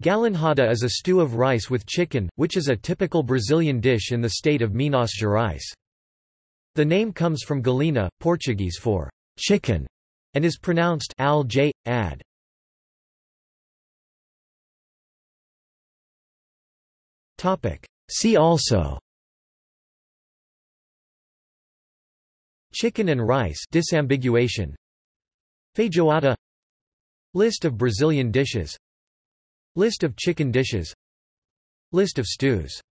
Galinhada is a stew of rice with chicken, which is a typical Brazilian dish in the state of Minas Gerais. The name comes from galinha, Portuguese for chicken, and is pronounced al-j-ad. See also: chicken and rice disambiguation, feijoada, list of Brazilian dishes, list of chicken dishes, list of stews.